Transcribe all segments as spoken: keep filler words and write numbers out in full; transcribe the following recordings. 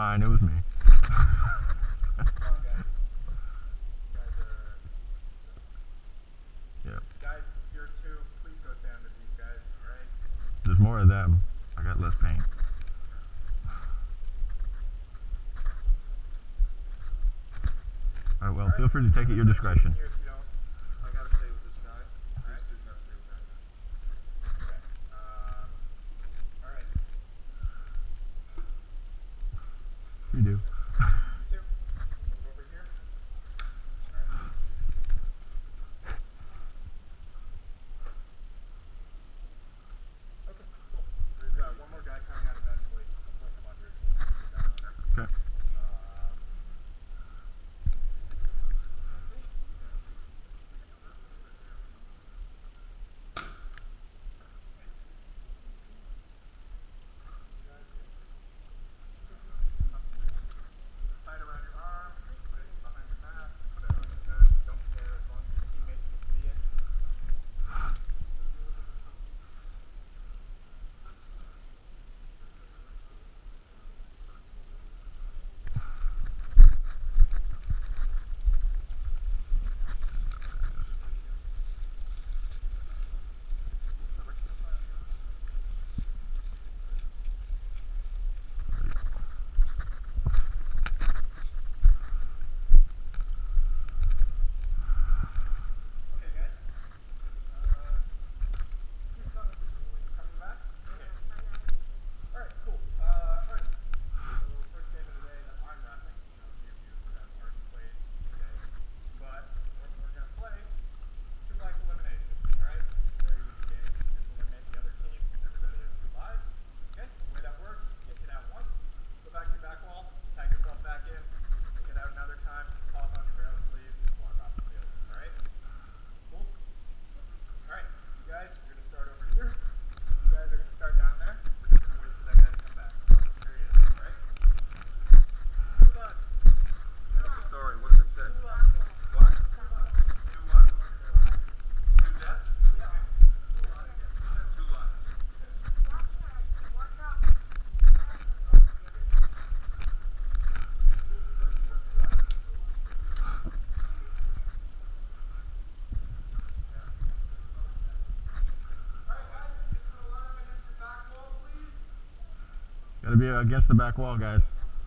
fine. It was me. Yeah. Guys, here too, please go down to these guys, alright? There's more of them. I got less paint. Alright, well, feel free to take it at your discretion. I gotta stay with this guy. Alright? Just gotta stay with that guy. Okay. Um, alright. You do. You too. Move over here. Alright. Okay, cool. There's uh, one more guy coming out eventually. I'll put him under. Okay. Tie it around your arm, put it behind your back, put it on your chest. Don't care as long as your teammates can see it. Okay, guys. Uh, you're coming, coming back? Okay. Alright, cool. Uh, alright. So, first game of the day that I'm wrapping. You know, a few of you have already played today. But, what we're going to play, two life elimination. Alright? Very easy game. Just eliminate the other team. Everybody has two lives. Okay? The way that works, you hit out once, go back to your back wall, tag yourself back in, hit out another time, cough on your barrel sleeve, and walk off the field. Alright? Cool? Alright, you guys, we're going to start over here. You guys are going to start down there. We're just going to wait for that guy to come back. Oh, there he is. Alright? Two lives. What's the story? What does it say? Two lives. What? Two what? Two deaths? Yeah. Two lives. Two lives. Alright guys, just gonna line up against the back wall, please. Gotta be against the back wall, guys.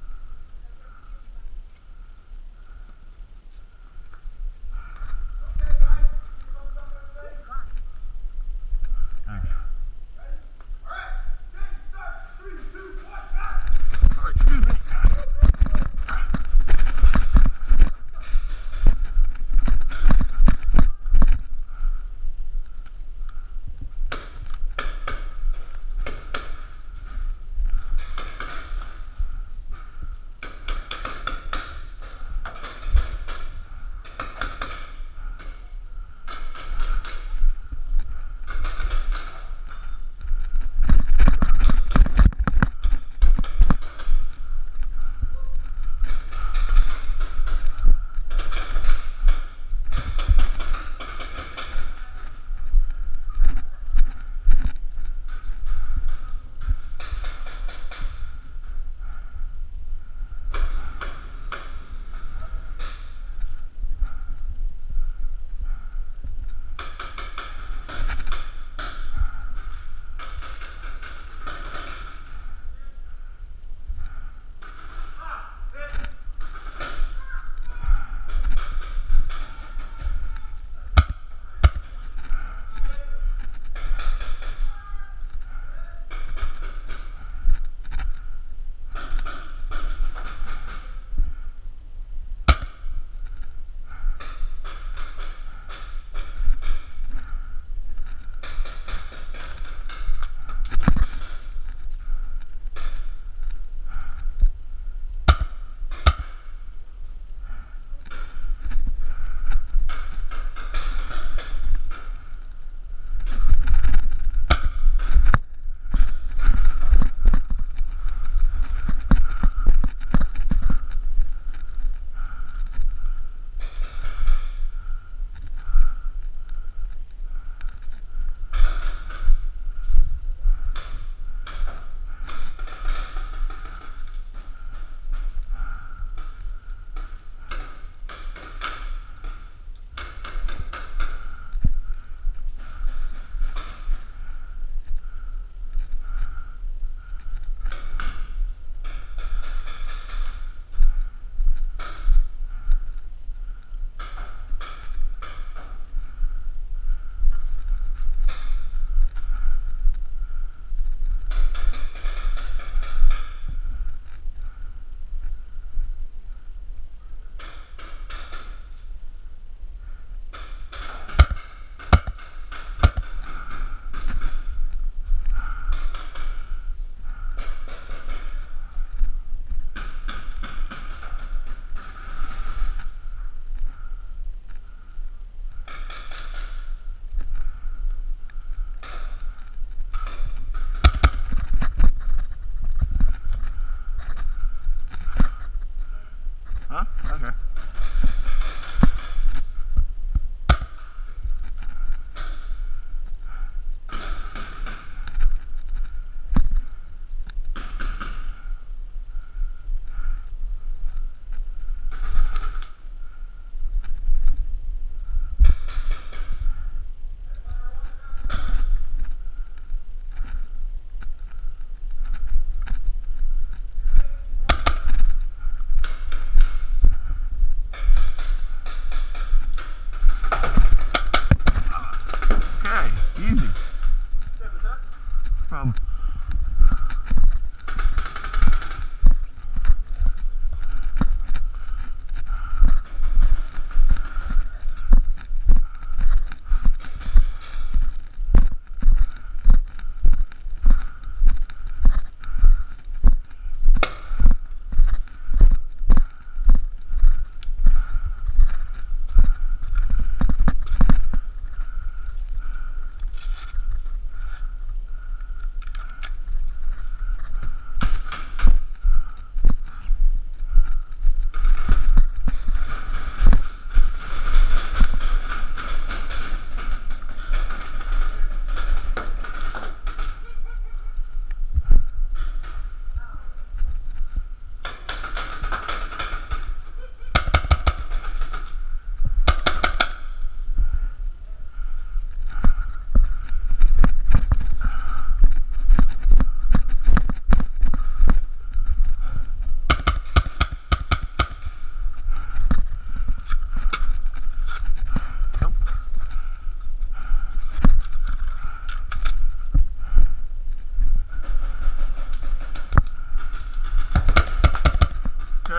Okay guys, you know something to say? Thanks. Ready? Alright, game, start, three, two, one, back! Oh, excuse me.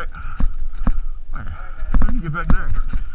Wait, how did you get back there?